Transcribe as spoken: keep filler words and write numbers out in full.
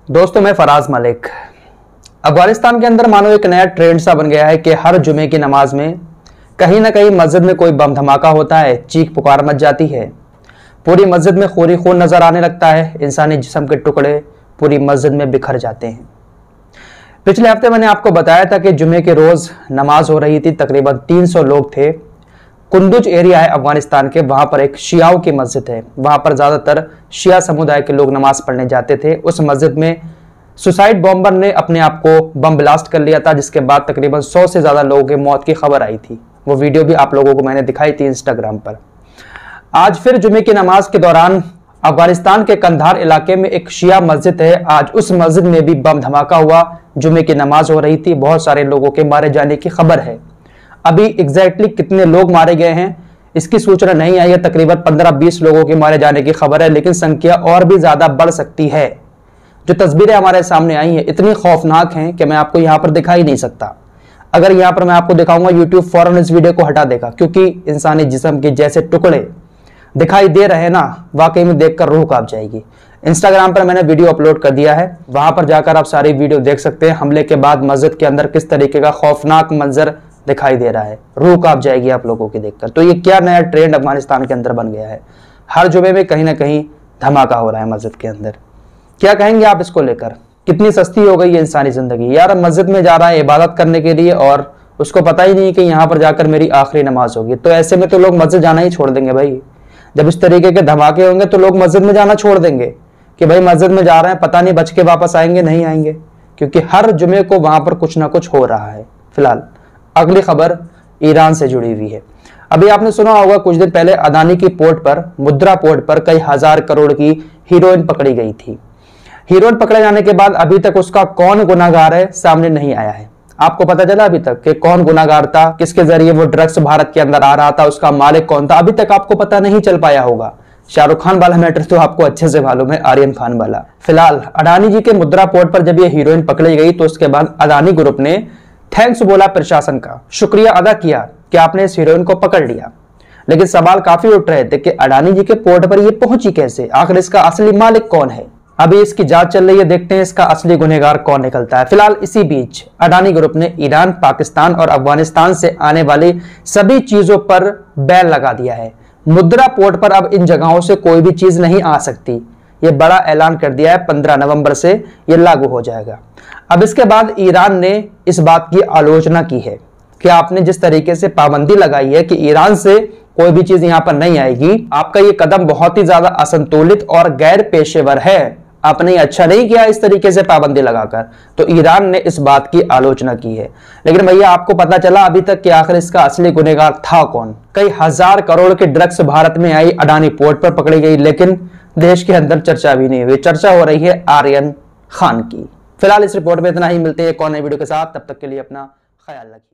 दोस्तों, मैं फराज मलिक। अफगानिस्तान के अंदर मानो एक नया ट्रेंड सा बन गया है कि हर जुमे की नमाज में कहीं ना कहीं मस्जिद में कोई बम धमाका होता है, चीख पुकार मच जाती है, पूरी मस्जिद में खूरी खून नजर आने लगता है, इंसानी जिस्म के टुकड़े पूरी मस्जिद में बिखर जाते हैं। पिछले हफ्ते मैंने आपको बताया था कि जुमे के रोज नमाज हो रही थी, तकरीबन तीन सौ लोग थे। कुंदुज एरिया है अफगानिस्तान के, वहां पर एक शियाओं की मस्जिद है, वहां पर ज्यादातर शिया समुदाय के लोग नमाज पढ़ने जाते थे। उस मस्जिद में सुसाइड बॉम्बर ने अपने आप को बम ब्लास्ट कर लिया था, जिसके बाद तकरीबन सौ से ज्यादा लोगों की मौत की खबर आई थी। वो वीडियो भी आप लोगों को मैंने दिखाई थी इंस्टाग्राम पर। आज फिर जुमे की नमाज के दौरान अफगानिस्तान के कंधार इलाके में एक शिया मस्जिद है, आज उस मस्जिद में भी बम धमाका हुआ। जुमे की नमाज हो रही थी, बहुत सारे लोगों के मारे जाने की खबर है। अभी एग्जैक्टली कितने लोग मारे गए हैं इसकी सूचना नहीं आई है, तकरीबन पंद्रह बीस लोगों के मारे जाने की खबर है, लेकिन संख्या और भी ज्यादा बढ़ सकती है। जो तस्वीरें हमारे सामने आई हैं इतनी खौफनाक हैं कि मैं आपको यहां पर दिखा ही नहीं सकता। अगर यहां पर मैं आपको दिखाऊंगा यूट्यूब फौरन इस वीडियो को हटा देगा, क्योंकि इंसानी जिस्म के जैसे टुकड़े दिखाई दे रहे हैं ना, वाकई में देखकर रूह कांप जाएगी। इंस्टाग्राम पर मैंने वीडियो अपलोड कर दिया है, वहां पर जाकर आप सारी वीडियो देख सकते हैं। हमले के बाद मस्जिद के अंदर किस तरीके का खौफनाक मंजर दिखाई दे रहा है, रूह कांप जाएगी आप लोगों की देखकर। तो ये क्या नया ट्रेंड अफगानिस्तान के अंदर बन गया है, हर जुमे में कहीं ना कहीं धमाका हो रहा है मस्जिद के अंदर। क्या कहेंगे आप इसको लेकर? कितनी सस्ती हो गई है इंसानी जिंदगी यार। मस्जिद में जा रहा है इबादत करने के लिए और उसको पता ही नहीं कि यहाँ पर जाकर मेरी आखिरी नमाज होगी, तो ऐसे में तो लोग मस्जिद जाना ही छोड़ देंगे भाई। जब इस तरीके के धमाके होंगे तो लोग मस्जिद में जाना छोड़ देंगे कि भाई मस्जिद में जा रहे हैं, पता नहीं बच के वापस आएंगे नहीं आएंगे, क्योंकि हर जुमे को वहां पर कुछ ना कुछ हो रहा है। फिलहाल अगली खबर ईरान से जुड़ी हुई है। अभी आपने सुना होगा कुछ दिन पहले अदानी की पोर्ट पर, मुद्रा पोर्ट पर कई हजार करोड़ की हीरोइन पकड़ी गई थी। हीरोइन पकड़े जाने के बाद अभी तक उसका कौन गुनाहगार है सामने नहीं आया है। आपको पता चला अभी तक कि कौन गुनाहगार था, किसके जरिए वो ड्रग्स भारत के अंदर आ रहा था, उसका मालिक कौन था? अभी तक आपको पता नहीं चल पाया होगा। शाहरुख खान वाला मैटर तो आपको अच्छे से मालूम है, आर्यन खान वाला। फिलहाल अडानी जी के मुद्रा पोर्ट पर जब ये हीरोइन पकड़ी गई तो उसके बाद अदानी ग्रुप ने थैंक्स बोला प्रशासन का, शुक्रिया अदा किया कि आपने इस हीरोइन को पकड़ लिया। लेकिन सवाल काफी उठ रहे थे कि अडानी जी के पोर्ट पर ये पहुंची कैसे, आखिर इसका असली मालिक कौन है? अभी इसकी जांच चल रही है, देखते हैं इसका असली गुनहगार कौन निकलता है। फिलहाल इसी बीच अडानी ग्रुप ने ईरान, पाकिस्तान और अफगानिस्तान से आने वाली सभी चीजों पर बैन लगा दिया है। मुद्रा पोर्ट पर अब इन जगहों से कोई भी चीज नहीं आ सकती, ये बड़ा ऐलान कर दिया है। पंद्रह नवंबर से ये लागू हो जाएगा। अब इसके बाद ईरान ने इस बात की आलोचना की है कि आपने जिस तरीके से पाबंदी लगाई है कि ईरान से कोई भी चीज यहां पर नहीं आएगी, आपका ये कदम बहुत ही ज्यादा असंतुलित और गैर पेशेवर है। आपने अच्छा नहीं किया इस तरीके से पाबंदी लगाकर। तो ईरान ने इस बात की आलोचना की है। लेकिन भैया आपको पता चला अभी तक कि आखिर इसका असली गुनहगार था कौन? कई हजार करोड़ के ड्रग्स भारत में आई, अडानी पोर्ट पर पकड़ी गई, लेकिन देश के अंदर चर्चा भी नहीं हुई। चर्चा हो रही है आर्यन खान की। फिलहाल इस रिपोर्ट में इतना ही, मिलते हैं एक और नई वीडियो के साथ, तब तक के लिए अपना ख्याल रखिए।